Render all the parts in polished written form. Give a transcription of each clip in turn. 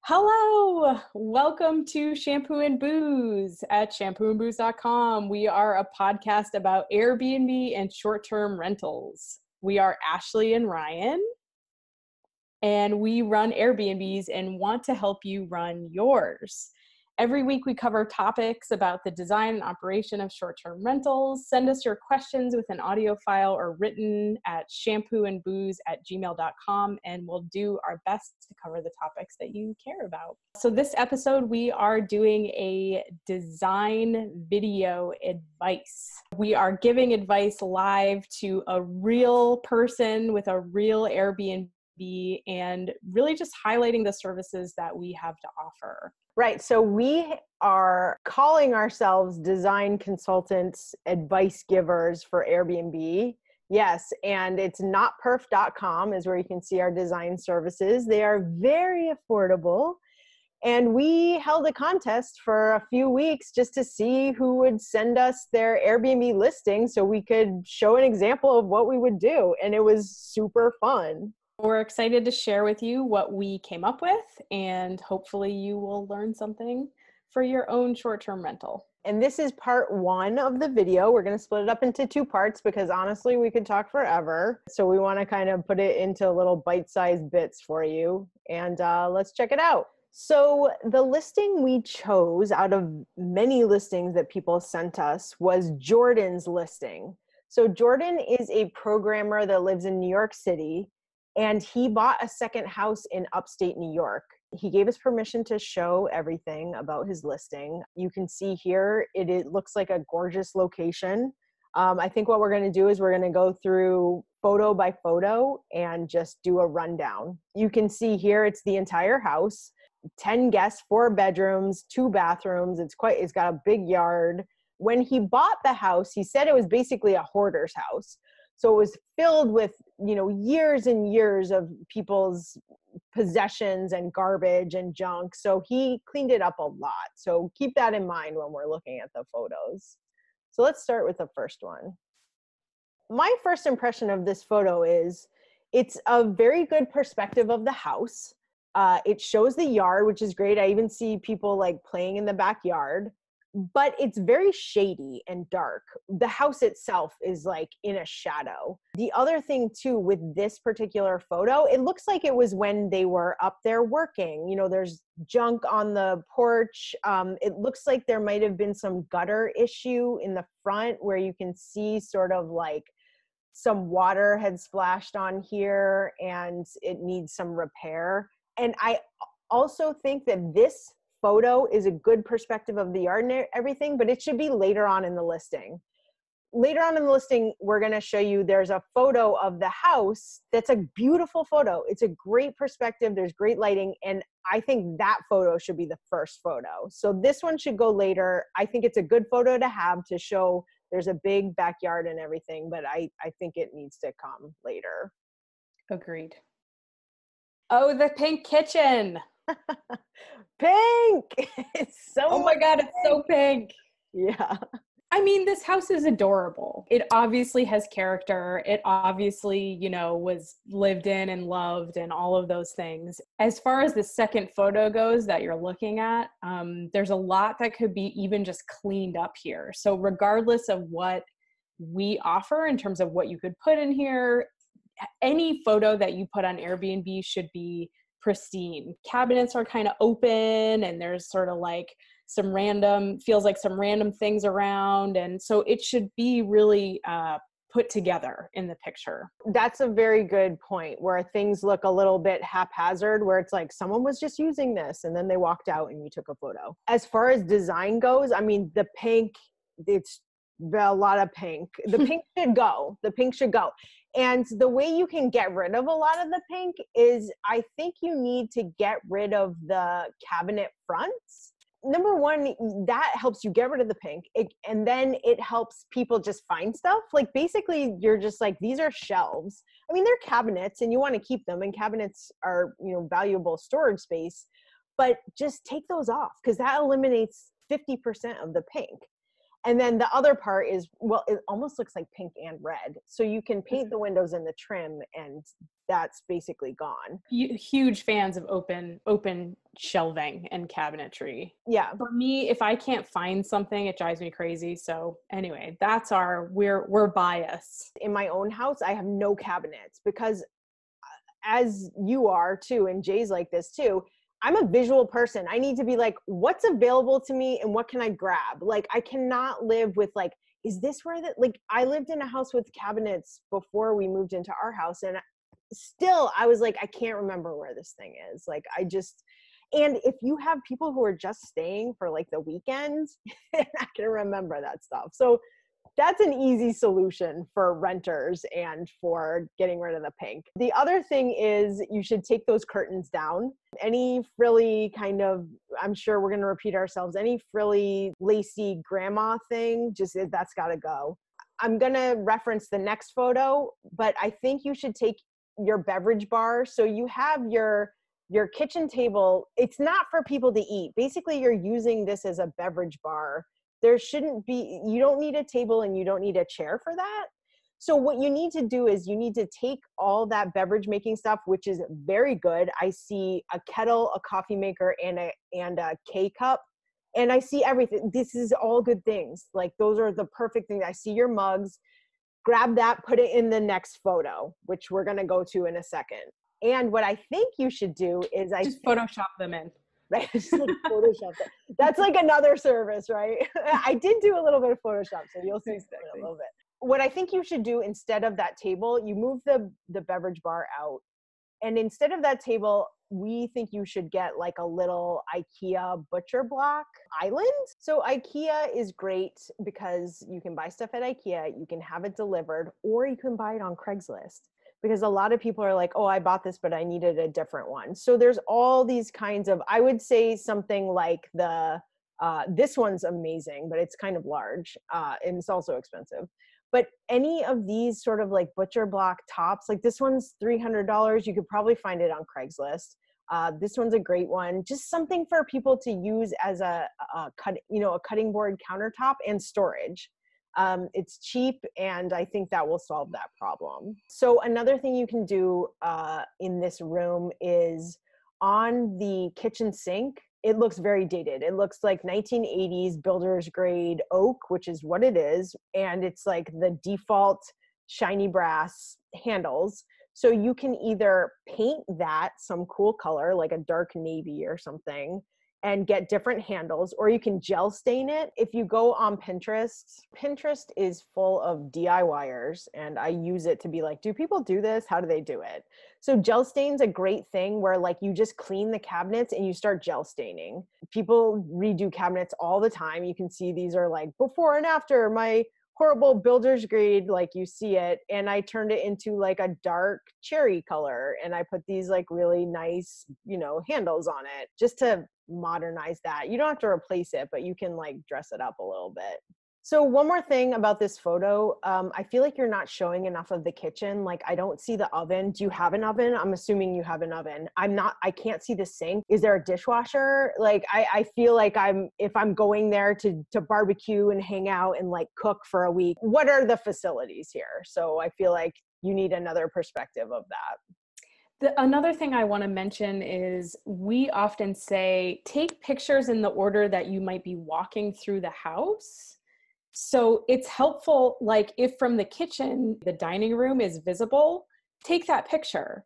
Hello, welcome to Shampoo and Booze at shampooandbooze.com. We are a podcast about Airbnb and short-term rentals. We are Ashley and Ryan, and we run Airbnbs and want to help you run yours. Every week we cover topics about the design and operation of short-term rentals. Send us your questions with an audio file or written at shampooandbooze@gmail.com, and we'll do our best to cover the topics that you care about. So this episode, we are doing a design video advice. We are giving advice live to a real person with a real Airbnb and really just highlighting the services that we have to offer. Right. So we are calling ourselves design consultants, advice givers for Airbnb. Yes. And it's notperf.com is where you can see our design services. They are very affordable. And we held a contest for a few weeks just to see who would send us their Airbnb listing so we could show an example of what we would do. And it was super fun. We're excited to share with you what we came up with, and hopefully you will learn something for your own short-term rental. And this is part one of the video. We're going to split it up into two parts because honestly, we could talk forever. So we want to kind of put it into little bite-sized bits for you. And let's check it out. So the listing we chose out of many listings that people sent us was Jordan's listing. So Jordan is a programmer that lives in New York City. And he bought a second house in upstate New York. He gave us permission to show everything about his listing. You can see here, it looks like a gorgeous location. I think what we're going to do is we're going to go through photo by photo and just do a rundown. You can see here, it's the entire house, 10 guests, 4 bedrooms, 2 bathrooms. It's got a big yard. When he bought the house, he said it was basically a hoarder's house. So it was filled with, years and years of people's possessions and garbage and junk. So he cleaned it up a lot. So keep that in mind when we're looking at the photos. So let's start with the first one. My first impression of this photo is it's a very good perspective of the house. It shows the yard, which is great. I even see people playing in the backyard. But it's very shady and dark. The house itself is in a shadow. The other thing too, with this particular photo, it looks like it was when they were up there working. There's junk on the porch. It looks like there might have been some gutter issue in the front where you can see sort of some water had splashed on here and it needs some repair. And I also think that this photo is a good perspective of the yard and everything, but it should be later on in the listing. Later on in the listing, we're going to show you there's a photo of the house that's a beautiful photo. It's a great perspective. There's great lighting. And I think that photo should be the first photo. So this one should go later. I think it's a good photo to have to show there's a big backyard and everything, but I think it needs to come later. Agreed. Oh, the pink kitchen. Pink. It's so oh my God, it's so pink. Yeah. I mean, this house is adorable. It obviously has character. It obviously, was lived in and loved and all of those things. As far as the second photo goes that you're looking at, there's a lot that could be even just cleaned up here. So regardless of what we offer in terms of what you could put in here, any photo that you put on Airbnb should be pristine. Cabinets are kind of open and there's sort of feels like some random things around. And so it should be really put together in the picture. That's a very good point where things look a little bit haphazard, where it's like someone was just using this and then they walked out and you took a photo. As far as design goes, I mean, the pink, it's a lot of pink. The pink should go. The pink should go. And the way you can get rid of a lot of the pink is I think you need to get rid of the cabinet fronts. Number one, that helps you get rid of the pink. And then it helps people just find stuff. Basically, you're just these are shelves. I mean, they're cabinets and you want to keep them. And cabinets are, valuable storage space. But just take those off because that eliminates 50% of the pink. And then the other part is, well, it almost looks like pink and red. So you can paint the windows and the trim, and that's basically gone. Huge fans of open shelving and cabinetry. Yeah. For me, if I can't find something, it drives me crazy. So anyway, that's we're biased. In my own house, I have no cabinets because, as you are too, and Jay's like this too, I'm a visual person. I need to be like, what's available to me and what can I grab? Like, I cannot live with like, is this where that, like, I lived in a house with cabinets before we moved into our house, and still I was like, I can't remember where this thing is. Like, and if you have people who are just staying for like the weekends, I can remember that stuff. So that's an easy solution for renters and for getting rid of the pink. The other thing is you should take those curtains down. Any frilly kind of, I'm sure we're going to repeat ourselves, any frilly, lacy grandma thing, just that's got to go. I'm going to reference the next photo, but I think you should take your beverage bar. So you have your kitchen table. It's not for people to eat. Basically, you're using this as a beverage bar. There shouldn't be, you don't need a table and you don't need a chair for that. So what you need to do is you need to take all that beverage making stuff, which is very good. I see a kettle, a coffee maker, and a K-cup. And I see everything. This is all good things. Like, those are the perfect things. I see your mugs. Grab that, put it in the next photo, which we're going to go to in a second. And what I think you should do is just Photoshop them in. Right? Just like Photoshop that. That's like another service, right? I did do a little bit of Photoshop, so you'll see exactly. A little bit. What I think you should do instead of that table, you move the beverage bar out. And instead of that table, we think you should get like a little IKEA butcher block island. So IKEA is great because you can buy stuff at IKEA, you can have it delivered, or you can buy it on Craigslist. Because a lot of people are like, oh, I bought this, but I needed a different one. So there's all these kinds of, I would say something like this one's amazing, but it's kind of large and it's also expensive. But any of these sort of like butcher block tops, like this one's $300. You could probably find it on Craigslist. This one's a great one. Just something for people to use as a cutting board countertop and storage. It's cheap, and I think that will solve that problem. So another thing you can do in this room is on the kitchen sink, it looks very dated. It looks like 1980s builder's grade oak, which is what it is. And it's like the default shiny brass handles. So you can either paint that some cool color, like a dark navy or something, and get different handles, or you can gel stain it. If you go on Pinterest is full of DIYers, and I use it to be like, do people do this? How do they do it? So gel stain's a great thing where like you just clean the cabinets and you start gel staining. People redo cabinets all the time. You can see these are like before and after my horrible builder's grade, like you see it. And I turned it into like a dark cherry color, and I put these like really nice, handles on it just to modernize that. You don't have to replace it, but you can like dress it up a little bit. So one more thing about this photo, I feel like you're not showing enough of the kitchen. Like, I don't see the oven. Do you have an oven? I'm assuming you have an oven. I can't see the sink. Is there a dishwasher? Like, I feel like if I'm going there to barbecue and hang out and like cook for a week, what are the facilities here? So I feel like you need another perspective of that. Another thing I want to mention is we often say, take pictures in the order that you might be walking through the house. So it's helpful, like if from the kitchen, the dining room is visible, take that picture,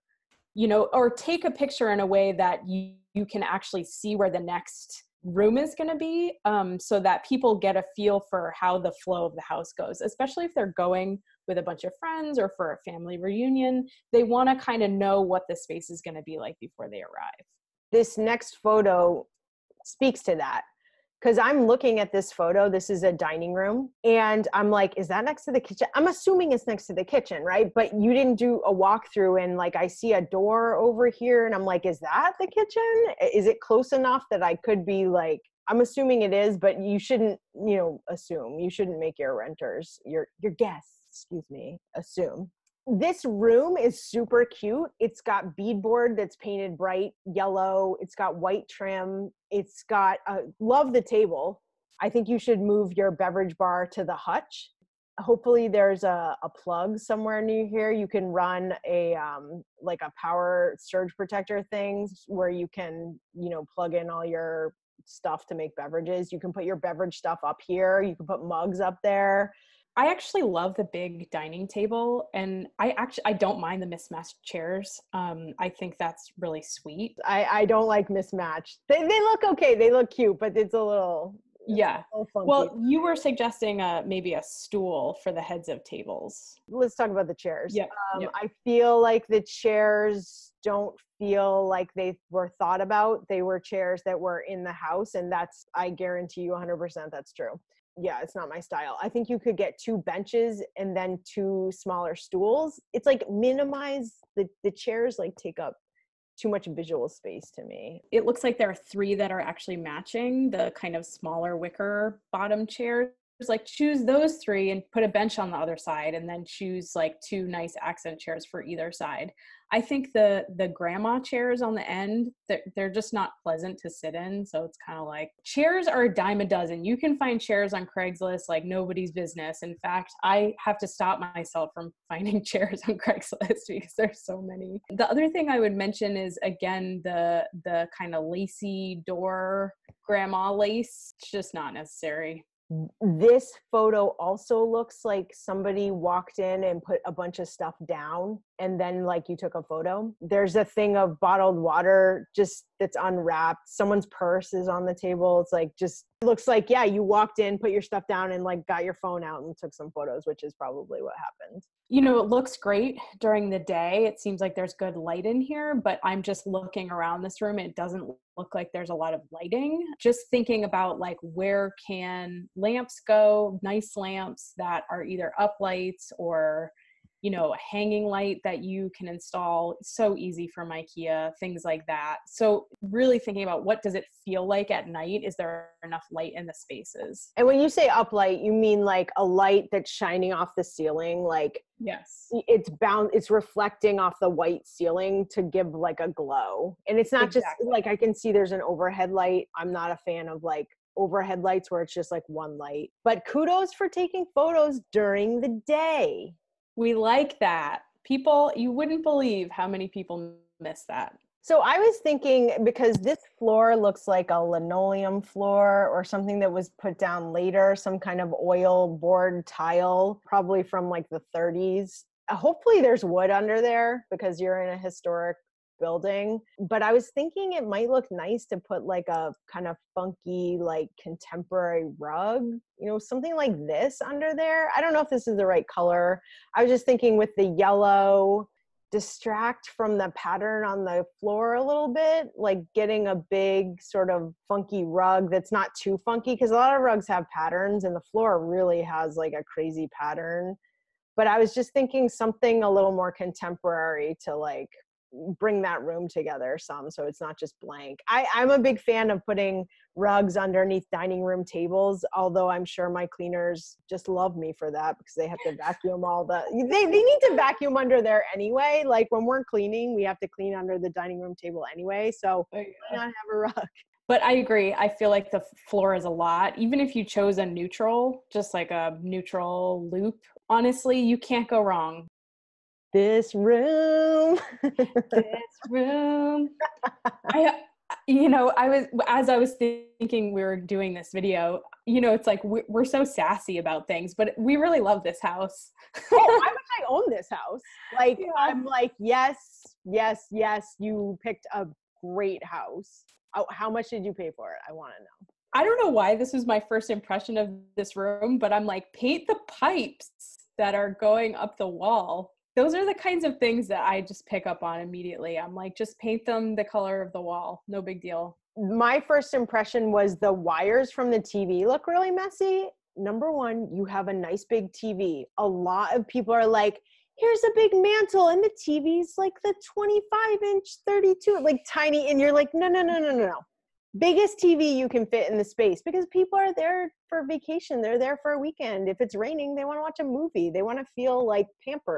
or take a picture in a way that you can actually see where the next room is going to be, so that people get a feel for how the flow of the house goes, especially if they're going with a bunch of friends or for a family reunion. They want to kind of know what the space is going to be like before they arrive. This next photo speaks to that. Because I'm looking at this photo, this is a dining room, and I'm like, is that next to the kitchen? I'm assuming it's next to the kitchen, right? But you didn't do a walkthrough, and like I see a door over here, and I'm like, is that the kitchen? Is it close enough that I could be like, I'm assuming it is, but you shouldn't, assume. You shouldn't make your renters, your guests, assume. This room is super cute. It's got beadboard that's painted bright yellow. It's got white trim. It's got, love the table. I think you should move your beverage bar to the hutch. Hopefully there's a plug somewhere near here. You can run a like a power surge protector things where you can, you know, plug in all your stuff to make beverages. You can put your beverage stuff up here. You can put mugs up there. I actually love the big dining table, and I don't mind the mismatched chairs. I think that's really sweet. I don't like mismatched. They look okay. They look cute, but it's a little funky. Well, you were suggesting maybe a stool for the heads of tables. Let's talk about the chairs. Yep. I feel like the chairs don't feel like they were thought about. They were chairs that were in the house, and I guarantee you 100% that's true. Yeah, it's not my style. I think you could get 2 benches and then 2 smaller stools. It's like minimize the chairs, like take up too much visual space to me. It looks like there are 3 that are actually matching the kind of smaller wicker bottom chairs. Like choose those 3 and put a bench on the other side, and then choose like 2 nice accent chairs for either side. I think the grandma chairs on the end, they're just not pleasant to sit in. So it's kind of like, chairs are a dime a dozen. You can find chairs on Craigslist like nobody's business. In fact, I have to stop myself from finding chairs on Craigslist because there's so many. The other thing I would mention is, again, the kind of lacy door grandma lace. It's just not necessary. This photo also looks like somebody walked in and put a bunch of stuff down and then like you took a photo. There's a thing of bottled water just that's unwrapped. Someone's purse is on the table. It's like, just looks like, yeah, you walked in, put your stuff down and like got your phone out and took some photos, which is probably what happened. You know, it looks great during the day. It seems like there's good light in here, but I'm just looking around this room and it doesn't look like there's a lot of lighting. Just thinking about like, where can lamps go? Nice lamps that are either up lights or, you know, a hanging light that you can install. So easy from IKEA, things like that. So really thinking about, what does it feel like at night? Is there enough light in the spaces? And when you say uplight, you mean like a light that's shining off the ceiling? Like, yes, it's reflecting off the white ceiling to give like a glow. And it's not just like, I can see there's an overhead light. I'm not a fan of like overhead lights where it's just like one light, but kudos for taking photos during the day. We like that. People, you wouldn't believe how many people miss that. So I was thinking, because this floor looks like a linoleum floor or something that was put down later, some kind of oil board tile, probably from like the 30s. Hopefully there's wood under there because you're in a historic building. But I was thinking it might look nice to put like a kind of funky, like contemporary rug, you know, something like this under there. I don't know if this is the right color. I was just thinking with the yellow, distract from the pattern on the floor a little bit, like getting a big sort of funky rug that's not too funky, because a lot of rugs have patterns and the floor really has like a crazy pattern. But I was just thinking something a little more contemporary to like bring that room together some, so it's not just blank. I'm a big fan of putting rugs underneath dining room tables, although I'm sure my cleaners just love me for that because they have to vacuum they need to vacuum under there anyway. Like when we're cleaning, we have to clean under the dining room table anyway, so why not have a rug? But I agree. I feel like the floor is a lot. Even if you chose a neutral, just like a neutral loop, honestly, you can't go wrong. This room. As I was thinking we were doing this video, you know, it's like we're so sassy about things, but we really love this house. Oh, I wish I owned this house. Like, yeah. I'm like, yes, you picked a great house. How much did you pay for it? I want to know. I don't know why this was my first impression of this room, but I'm like, paint the pipes that are going up the wall. Those are the kinds of things that I just pick up on immediately. I'm like, just paint them the color of the wall. No big deal. My first impression was the wires from the TV look really messy. Number one, you have a nice big TV. A lot of people are like, here's a big mantle and the TV's like the 25-inch 32, like tiny. And you're like, no. Biggest TV you can fit in the space, because people are there for vacation. They're there for a weekend. If it's raining, they want to watch a movie. They want to feel like pampered.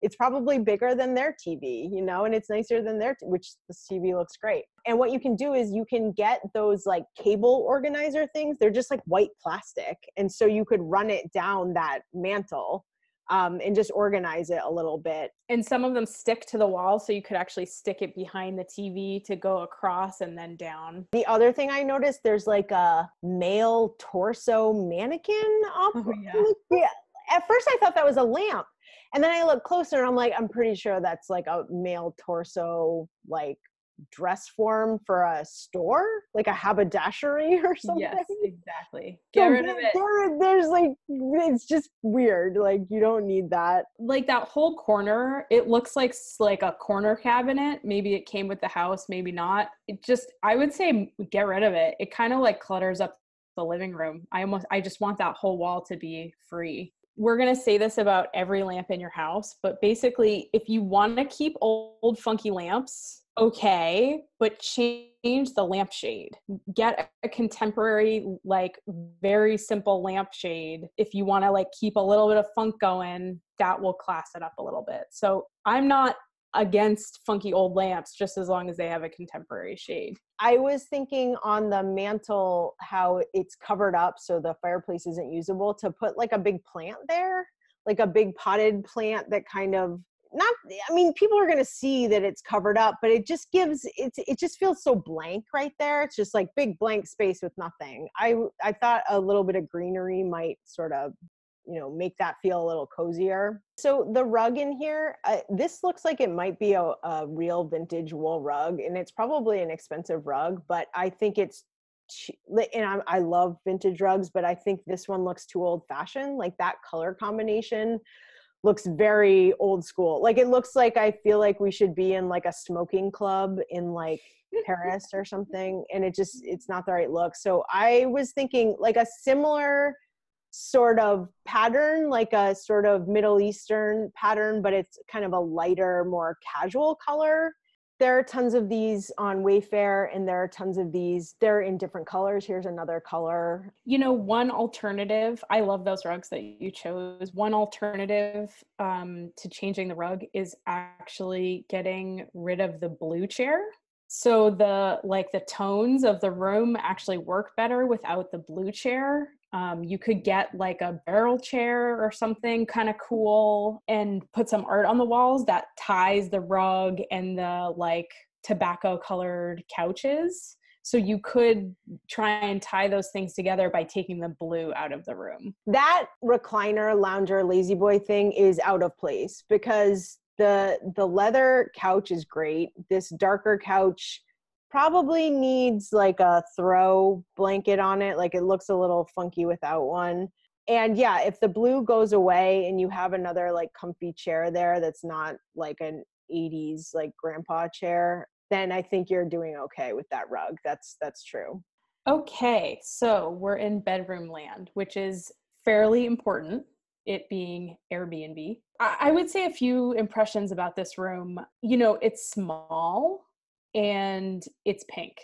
it's probably bigger than their TV, you know, and it's nicer than which this TV looks great. And what you can do is you can get those like cable organizer things. They're just like white plastic. And so you could run it down that mantle and just organize it a little bit. And some of them stick to the wall, so you could actually stick it behind the TV to go across and then down. The other thing I noticed, there's like a male torso mannequin up. Oh, yeah. Yeah. At first I thought that was a lamp. And then I looked closer and I'm like, I'm pretty sure that's like a male torso, like dress form for a store, like a haberdashery or something. Yes, exactly. Get rid of it. There's like, it's just weird. Like you don't need that. Like that whole corner, it looks like a corner cabinet. Maybe it came with the house, maybe not. It just, I would say get rid of it. It kind of like clutters up the living room. I just want that whole wall to be free. We're going to say this about every lamp in your house, but basically if you want to keep old funky lamps, okay, but change the lampshade. Get a contemporary, like very simple lampshade. If you want to like keep a little bit of funk going, that will class it up a little bit. So I'm not against funky old lamps, just as long as they have a contemporary shade. I was thinking on the mantle, how it's covered up so the fireplace isn't usable, to put like a big plant there, like a big potted plant that kind of, not, I mean, people are going to see that it's covered up, but it just gives, it just feels so blank right there. It's just like big blank space with nothing. I thought a little bit of greenery might sort of, you know, make that feel a little cozier. So the rug in here, this looks like it might be a real vintage wool rug, and it's probably an expensive rug, but I think it's, and I love vintage rugs, but I think this one looks too old fashioned. Like that color combination looks very old school. Like it looks like, I feel like we should be in like a smoking club in like Paris or something. And it's not the right look. So I was thinking like a similar sort of pattern, like a sort of Middle Eastern pattern, but it's kind of a lighter, more casual color. There are tons of these on Wayfair, and there are tons of these. They're in different colors. Here's another color. You know, one alternative, I love those rugs that you chose. One alternative to changing the rug is actually getting rid of the blue chair. So the tones of the room actually work better without the blue chair. You could get like a barrel chair or something kind of cool and put some art on the walls that ties the rug and the like tobacco colored couches. So you could try and tie those things together by taking the blue out of the room. That recliner, lounger, lazy boy thing is out of place because the leather couch is great. This darker couch probably needs like a throw blanket on it. Like it looks a little funky without one. And yeah, if the blue goes away and you have another like comfy chair there that's not like an 80s like grandpa chair, then I think you're doing okay with that rug. That's true. Okay, so we're in bedroom land, which is fairly important, it being Airbnb. I would say a few impressions about this room. You know, it's small and it's pink.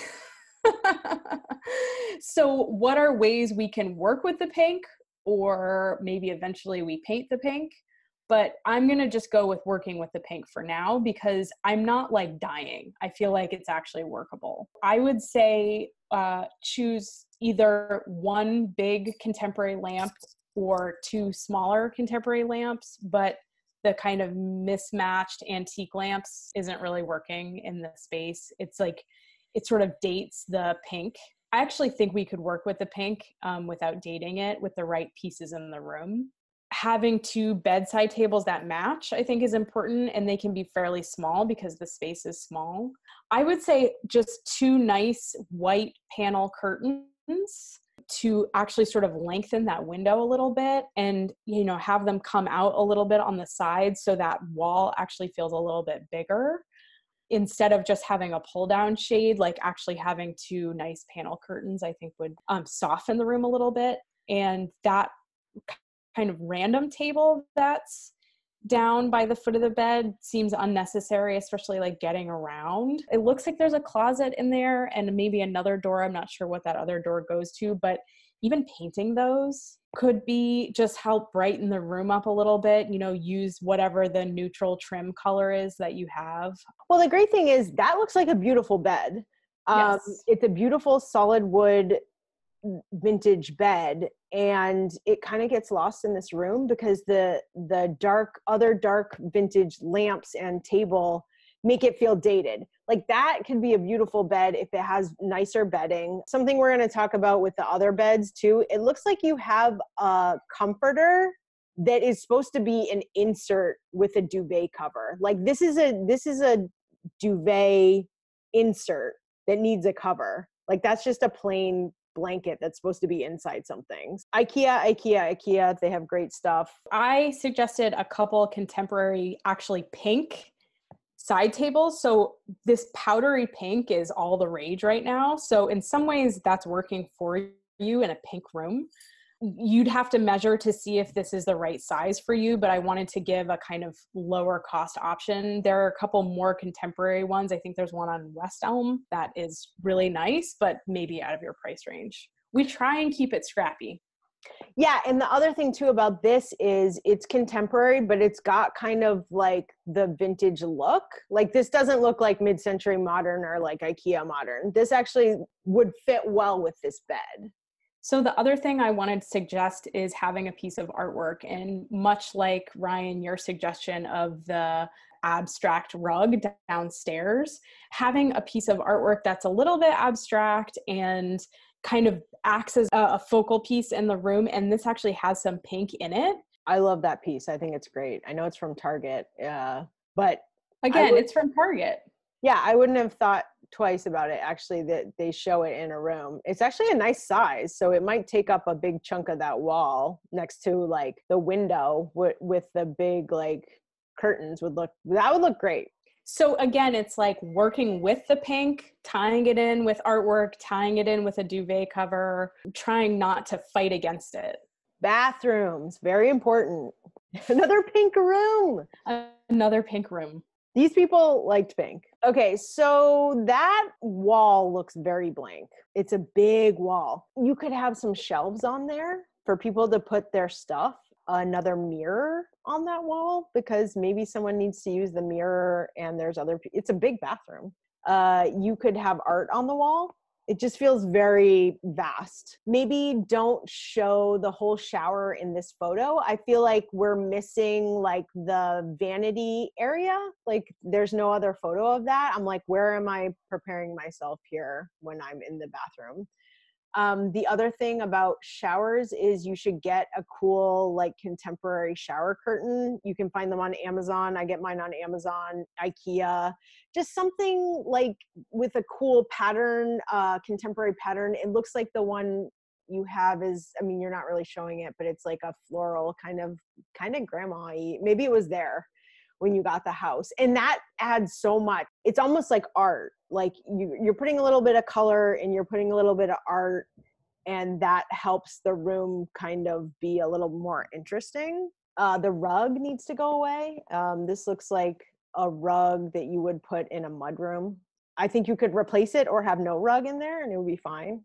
So what are ways we can work with the pink, or maybe eventually we paint the pink? But I'm going to just go with working with the pink for now because I'm not like dying. I feel like it's actually workable. I would say choose either one big contemporary lamp or two smaller contemporary lamps, but the kind of mismatched antique lamps isn't really working in the space. It's like, it sort of dates the pink. I actually think we could work with the pink without dating it with the right pieces in the room. Having two bedside tables that match, I think, is important, and they can be fairly small because the space is small. I would say just two nice white panel curtains to actually sort of lengthen that window a little bit and, you know, have them come out a little bit on the side so that wall actually feels a little bit bigger. Instead of just having a pull down shade, like actually having two nice panel curtains, I think would soften the room a little bit. And that kind of random table that's down by the foot of the bed seems unnecessary, especially like getting around. It looks like there's a closet in there and maybe another door. I'm not sure what that other door goes to, but even painting those Could be just help brighten the room up a little bit, you know, use whatever the neutral trim color is that you have. Well, the great thing is that looks like a beautiful bed. Yes. It's a beautiful solid wood vintage bed, and it kind of gets lost in this room because the other dark vintage lamps and table make it feel dated. Like that could be a beautiful bed if it has nicer bedding. Something we're going to talk about with the other beds too. It looks like you have a comforter that is supposed to be an insert with a duvet cover. Like this is a duvet insert that needs a cover. Like that's just a plain blanket that's supposed to be inside something. IKEA, they have great stuff. I suggested a couple contemporary, actually pink side tables. So this powdery pink is all the rage right now. So in some ways that's working for you in a pink room. You'd have to measure to see if this is the right size for you, but I wanted to give a kind of lower cost option. There are a couple more contemporary ones. I think there's one on West Elm that is really nice, but maybe out of your price range. We try and keep it scrappy. Yeah, and the other thing too about this is it's contemporary, but it's got kind of like the vintage look. Like this doesn't look like mid-century modern or like IKEA modern. This actually would fit well with this bed. So the other thing I wanted to suggest is having a piece of artwork. And much like Ryan, your suggestion of the abstract rug downstairs, having a piece of artwork that's a little bit abstract and kind of acts as a focal piece in the room. And this actually has some pink in it. I love that piece. I think it's great. I know it's from Target, but again, it's from Target. Yeah, I wouldn't have thought twice about it, actually, that they show it in a room. It's actually a nice size, so it might take up a big chunk of that wall next to like the window with the big like curtains would look great. So again, it's like working with the pink, tying it in with artwork, tying it in with a duvet cover, trying not to fight against it. Bathrooms, very important. Another pink room. Another pink room. These people liked pink. Okay, so that wall looks very blank. It's a big wall. You could have some shelves on there for people to put their stuff, another mirror on that wall, because maybe someone needs to use the mirror and there's it's a big bathroom. You could have art on the wall. It just feels very vast. Maybe don't show the whole shower in this photo. I feel like we're missing like the vanity area. Like there's no other photo of that. I'm like, where am I preparing myself here when I'm in the bathroom? The other thing about showers is you should get a cool like contemporary shower curtain. You can find them on Amazon. I get mine on Amazon, IKEA, just something like with a cool pattern, contemporary pattern. It looks like the one you have is, I mean, you're not really showing it, but it's like a floral kind of grandma-y. Maybe it was there when you got the house, and that adds so much. It's almost like art. Like you're putting a little bit of color and you're putting a little bit of art, and that helps the room kind of be a little more interesting. The rug needs to go away. This looks like a rug that you would put in a mudroom. I think you could replace it or have no rug in there and it would be fine.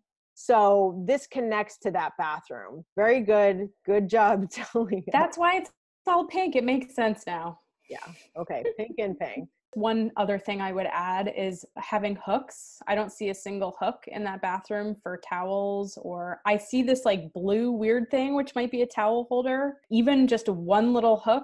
So this connects to that bathroom. Very good. Good job telling us. That's why it's all pink. It makes sense now. Yeah. Okay. Pink and pink. One other thing I would add is having hooks. I don't see a single hook in that bathroom for towels, or I see this like blue weird thing, which might be a towel holder. Even just one little hook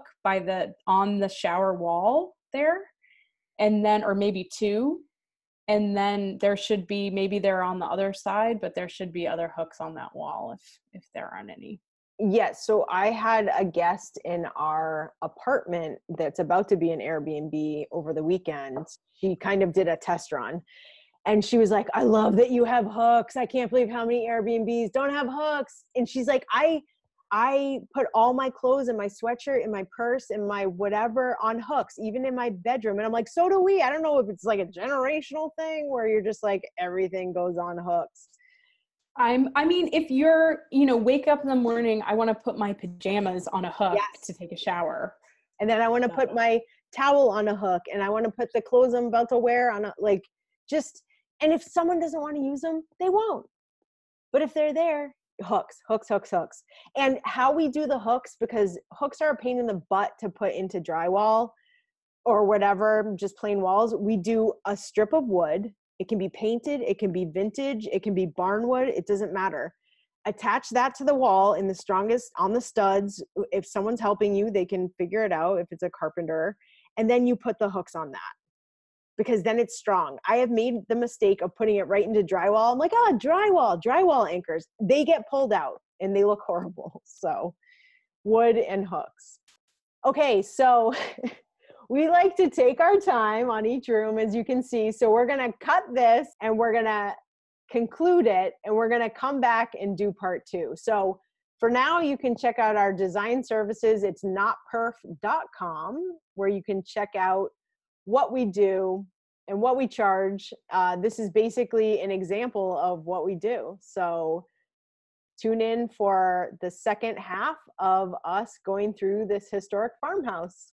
on the shower wall there, and then, or maybe two. And then there should be, maybe they're on the other side, but there should be other hooks on that wall if there aren't any. Yes. So I had a guest in our apartment that's about to be an Airbnb over the weekend. She kind of did a test run and she was like, I love that you have hooks. I can't believe how many Airbnbs don't have hooks. And she's like, I put all my clothes and my sweatshirt and my purse and my whatever on hooks, even in my bedroom. And I'm like, so do we. I don't know if it's like a generational thing where you're just like, everything goes on hooks. I mean, if you're, wake up in the morning, I want to put my pajamas on a hook to take a shower. And then I want to put my towel on a hook, and I want to put the clothes I'm about to wear on and if someone doesn't want to use them, they won't. But if they're there, Hooks, hooks, hooks, hooks. And how we do the hooks, because hooks are a pain in the butt to put into drywall or whatever, just plain walls. We do a strip of wood. It can be painted, it can be vintage, it can be barnwood, it doesn't matter. Attach that to the wall in the strongest on the studs. If someone's helping you, they can figure it out if it's a carpenter. And then you put the hooks on that, because then it's strong. I have made the mistake of putting it right into drywall. I'm like, oh, drywall anchors. They get pulled out and they look horrible. So wood and hooks. Okay, so we like to take our time on each room, as you can see. So we're gonna cut this and we're gonna conclude it, and we're gonna come back and do part 2. So for now, you can check out our design services. It's notperf.com, where you can check out what we do and what we charge. This is basically an example of what we do. So tune in for the second half of us going through this historic farmhouse.